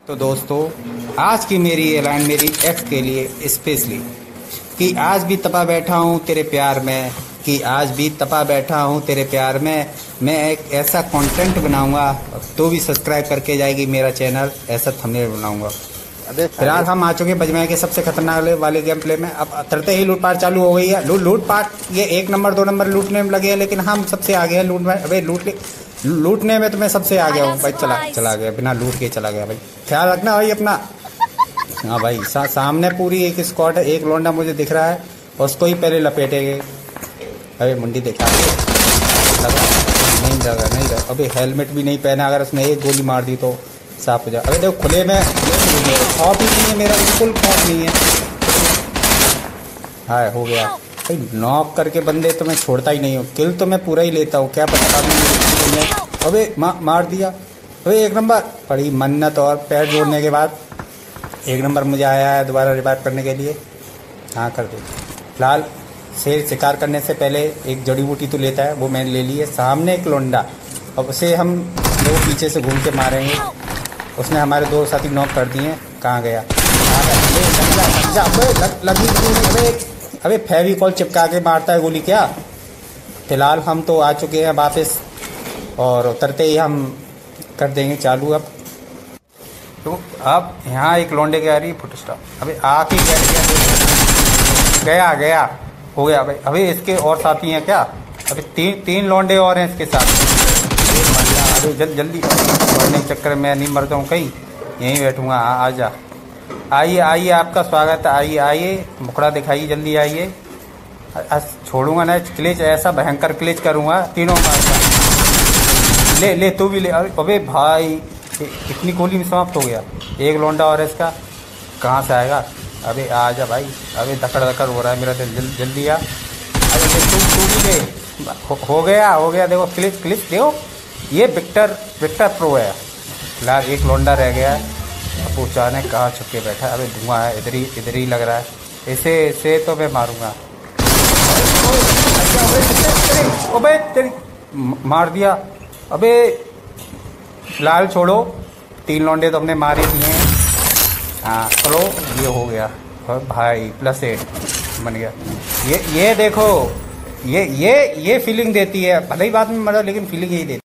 तो दोस्तों, आज की मेरी ये लाइन मेरी एक्स के लिए स्पेशली कि आज भी तपा बैठा हूँ तेरे प्यार में, कि आज भी तपा बैठा हूँ तेरे प्यार में। मैं एक ऐसा कंटेंट बनाऊंगा तो भी सब्सक्राइब करके जाएगी मेरा चैनल, ऐसा थंबनेल बनाऊंगा। फिलहाल हम आ चुके बजमय के सबसे खतरनाक वाले गेम प्ले में। अब तरते ही लूटपाट चालू हो गई है। लूटपाट ये 1 नंबर 2 नंबर लूटने में लगे हैं, लेकिन हम सबसे आगे हैं लूट में। अबे लूटने में तो मैं सबसे आगे हूँ भाई। चला गया, बिना लूट के चला गया भाई। ख्याल रखना भाई अपना। हाँ भाई, सामने पूरी एक स्क्वाड है। एक लौंडा मुझे दिख रहा है, उसको ही पहले लपेटेंगे। अबे मुंडी देखा नहीं लगा। अबे हेलमेट भी नहीं पहना, अगर उसने एक गोली मार दी तो साफ हो जाए। अबे देखो खुले में खौफ ही नहीं है मेरा, बिल्कुल खौफ नहीं है। हाँ हो गया भाई। नॉक करके बंदे तो मैं छोड़ता ही नहीं हूँ, किल तो मैं पूरा ही लेता हूँ। क्या पता अबे मार दिया। अबे 1 नंबर पड़ी मन्नत, और पैर जोड़ने के बाद 1 नंबर मुझे आया है दोबारा रिवाइव करने के लिए। हाँ कर दो। फिलहाल शेर शिकार करने से पहले एक जड़ी बूटी तो लेता है, वो मैंने ले ली है। सामने एक लोंडा, अब उसे हम लोग पीछे से घूम के मारेंगे। उसने हमारे 2 साथी नॉक कर दिए। कहाँ गया? लगी। अबे फेविकॉल चिपका के मारता है गोली क्या? फिलहाल हम तो आ चुके हैं वापस, और उतरते ही हम कर देंगे चालू। अब तो अब यहाँ एक लौंडे की आ रही है फुट स्टॉप। अबे आके गया हो गया भाई। अबे इसके और साथी हैं क्या? अबे तीन लौंडे और हैं इसके साथ। अबे जल्दी दौड़ने के चक्कर में नहीं मर जाऊँ कहीं, यहीं बैठूंगा। आजा आइए आपका स्वागत है। आइए मुखड़ा दिखाइए, जल्दी आइए। छोड़ूंगा ना क्लेच, ऐसा भयंकर क्लेच करूंगा तीनों का। ले तू भी ले। अबे भाई इतनी गोली में समाप्त हो गया। एक लौंडा और इसका कहाँ से आएगा? अबे आजा भाई। अबे धकड़ हो रहा है मेरा दिल, जल्दी आ। अरे तू भी ले। हो गया। देखो क्लिच देखो, ये विक्टर प्रो है। फिलहाल एक लौंडा रह गया है। अब जाने कहाँ छुप के बैठा है। अबे धुआं है, इधर ही लग रहा है। इसे तो मैं मारूंगा। अबे तेरी मार दिया। अबे फिलहाल छोड़ो, 3 लौंडे तो हमने मारे दिए हैं। हाँ चलो, ये हो गया भाई। +8 बन गया। ये देखो, ये फीलिंग देती है। भले ही बाद में मरा, लेकिन फीलिंग यही देती है।